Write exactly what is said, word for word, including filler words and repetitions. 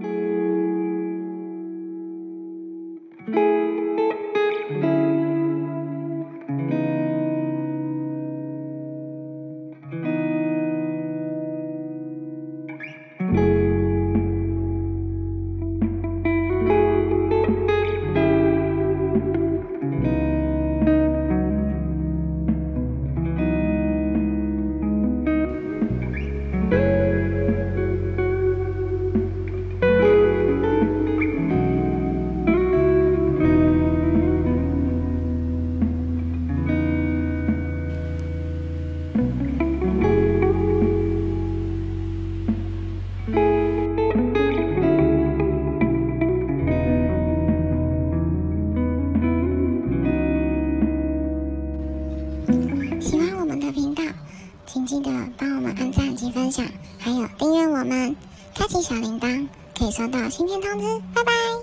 喜欢我们的频道，请记得帮我们按赞及分享，还有订阅我们，开启小铃铛，可以收到新片通知。拜拜。